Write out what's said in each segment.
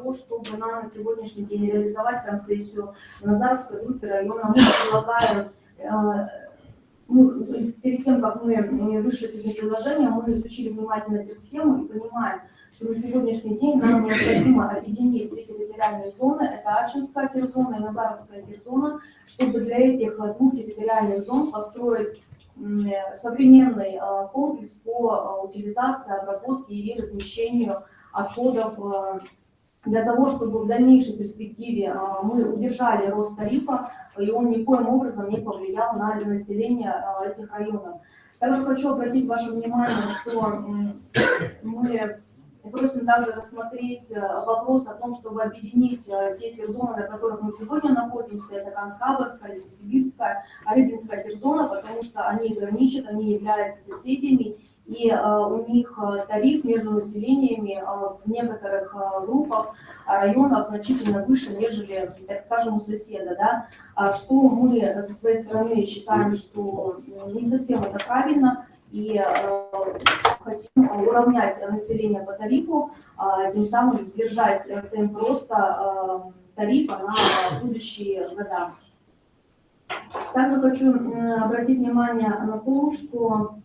того, чтобы на сегодняшний день реализовать концессию в Назаровской группе района, мы предлагаем, перед тем, как мы вышли с этим предложением, мы изучили внимательно эту схему и понимаем, что на сегодняшний день нам необходимо объединить две территориальные зоны, это Ачинская терзона и Назаровская терзона, чтобы для этих двух территориальных зон построить современный комплекс по утилизации, обработке и размещению отходов для того, чтобы в дальнейшей перспективе мы удержали рост тарифа, и он никоим образом не повлиял на население этих районов. Также хочу обратить ваше внимание, что мы просим также рассмотреть вопрос о том, чтобы объединить те терзоны, на которых мы сегодня находимся, это Канскабельская, Лесосибирская, Рыбинская терзона, потому что они граничат, они являются соседями, и у них тариф между населениями в некоторых группах районов значительно выше, нежели, так скажем, у соседа. Да? Что мы со своей стороны считаем, что не совсем это правильно, и хотим уравнять население по тарифу, тем самым сдержать темп роста тарифа на будущие года. Также хочу обратить внимание на то, что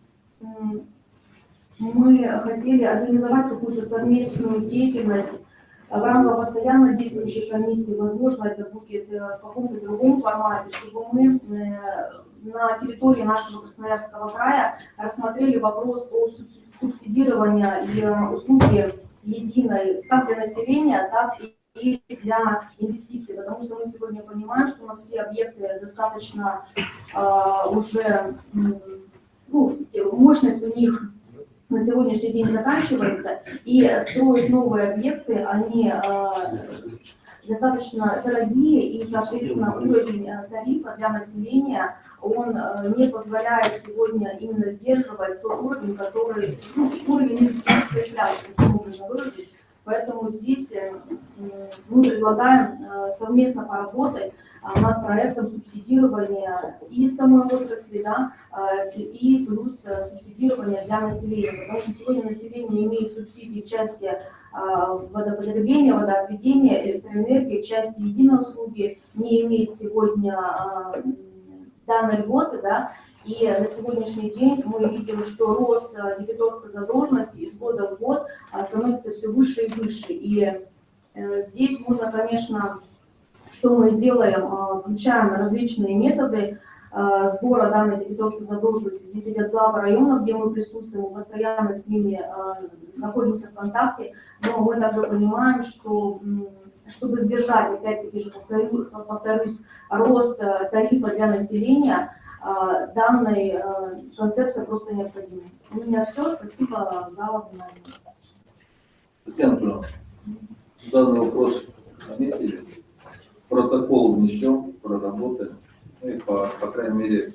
мы хотели организовать какую-то совместную деятельность в рамках постоянно действующей комиссии. Возможно, это будет в каком-то другом формате, чтобы мы на территории нашего Красноярского края рассмотрели вопрос о субсидировании и услуги единой как для населения, так и для инвестиций. Потому что мы сегодня понимаем, что у нас все объекты достаточно уже, мощность у них на сегодняшний день заканчивается, и строить новые объекты, они достаточно дорогие, и, соответственно, уровень тарифа для населения, он не позволяет сегодня именно сдерживать тот уровень, который, уровень инфляции, можно выразить. Поэтому здесь мы предлагаем совместно поработать над проектом субсидирования и самой отрасли, да, и плюс субсидирования для населения. Потому что сегодня население имеет субсидии в части водопотребления, водоотведения, электроэнергии, в части единой услуги, не имеет сегодня данной льготы, да, и на сегодняшний день мы видим, что рост дебиторской задолженности из года в год становится все выше и выше. И здесь можно, конечно, что мы делаем, включаем различные методы сбора данной дебиторской задолженности. Здесь идет главы районов, где мы присутствуем, постоянно с ними находимся в контакте, но мы также понимаем, что чтобы сдержать, опять-таки же повторюсь, рост тарифа для населения, данной концепция просто необходима. У меня все. Спасибо за внимание. Татьяна Павловна, данный вопрос отметили. Протокол внесем, проработаем. Ну и по крайней мере,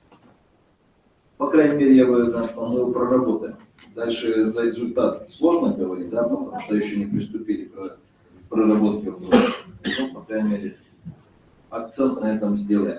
я бы, мы его проработаем. Дальше за результат сложно говорить, да, потому что еще не приступили к проработке вопроса. Ну, по крайней мере, акцент на этом сделаем.